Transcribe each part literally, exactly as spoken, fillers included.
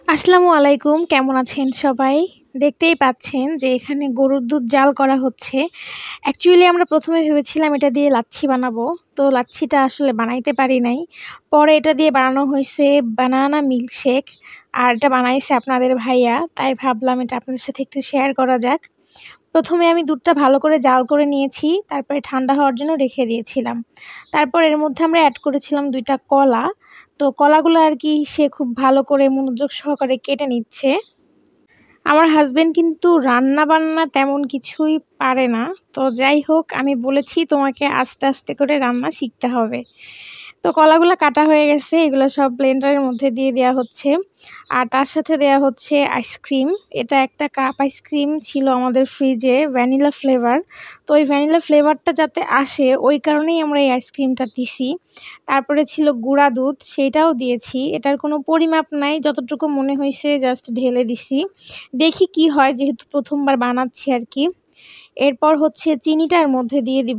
আসসালামু আলাইকুম। কেমন আছেন সবাই? দেখতেই পাচ্ছেন যে এখানে গরুর দুধ জাল করা হচ্ছে। অ্যাকচুয়ালি আমরা প্রথম এ ভেবেছিলাম এটা দিয়ে লাচ্ছি বানাবো। তো লাচ্ছিটা আসলে বানাইতে পারি নাই। পরে এটা দিয়ে বানানো হইছে বানানা মিল্কশেক। আর এটা বানাইছে আপনাদের ভাইয়া। তাই ভাবলাম এটা আপনাদের সাথে একটু শেয়ার করা যাক। প্রথম এ আমি দুধটা ভালো করে জাল করে নিয়েছি। তারপরে ঠান্ডা হওয়ার জন্য রেখে দিয়েছিলাম। তারপর এর মধ্যে আমরা এড করেছিলাম দুই টা কলা। তো কলাগুলো আরকি সে খুব ভালো করে মনোযোগ সহকারে কেটে নিচ্ছে। আমার হাসব্যান্ড কিন্তু রান্না-বান্না তেমন কিছুই পারে না। তো যাই হোক আমি বলেছি তোমাকে আস্তে, আস্তে করে রান্না শিখতে হবে। তো কলাগুলা কাটা হয়ে গেছে। এগুলো সব ব্লেন্ডারের মধ্যে দিয়ে দেয়া হচ্ছে। আর তার সাথে দেয়া হচ্ছে আইসক্রিম। এটা একটা কাপ আইসক্রিম ছিল আমাদের ফ্রিজে ভ্যানিলা ফ্লেভার। তো ওই ভ্যানিলা ফ্লেভারটা যাতে আসে ওই কারণেই আমরা এই আইসক্রিমটা দিছি। তারপরে ছিল গুঁড়া দুধ সেইটাও দিয়েছি। এটার কোনো পরিমাপ নাই। যতটুকু মনে হইছে জাস্ট ঢেলে দিছি। দেখি কি হয় যেহেতু প্রথম বার বানাচ্ছি আরকি। এরপর হচ্ছে চিনিটা এর মধ্যে দিয়ে দিব।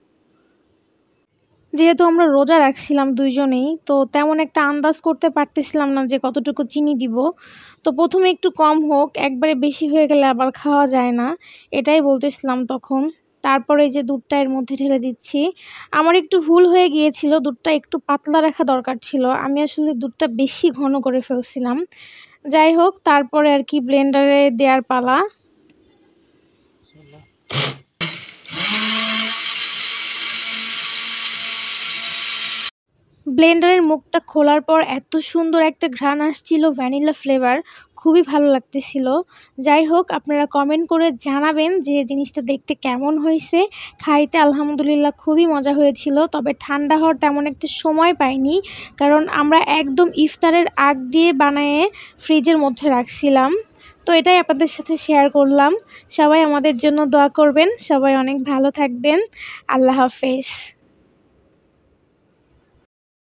যেহেতু আমরা রোজা রাখছিলাম দুই জনেই, তো তেমন একটা আন্দাজ করতে পারতেছিলাম না যে কতটুকু চিনি দিব। তো প্রথম এ একটু কম হোক, একবারে বেশি হয়ে গেলে আবার খাওয়া যায় না। এটাই বলতেছিলাম তখন। তারপরে এই যে দুধটা এর মধ্যে ঢেলে দিচ্ছি। আমার একটু ভুল হয়ে গিয়েছিল, দুধটা একটু পাতলা রাখা দরকার ছিল। আমি আসলে দুধটা বেশি ঘন করে ফেলছিলাম। যাই হোক তারপরে আরকি ব্লেন্ডারে দেয়ার পালা। ব্লেন্ডারের মুখটা খোলার পর এত সুন্দর একটা ঘ্রাণ আসছিল ভ্যানিলা ফ্লেভার, খুবই ভালো লাগতেছিল। যাই হোক আপনারা কমেন্ট করে জানাবেন যে জিনিসটা দেখতে কেমন হইছে। খাইতে আলহামদুলিল্লাহ খুবই মজা হয়েছিল। তবে ঠান্ডা হওয়ার তেমন একটা সময় পাইনি। কারণ আমরা একদম ইফতারের আগ দিয়ে বানায়ে ফ্রিজের মধ্যে রাখছিলাম। তো এটাই আপনাদের সাথে শেয়ার করলাম। সবাই আমাদের জন্য দোয়া করবেন। সবাই অনেক ভালো থাকবেন। আল্লাহ হাফেজ।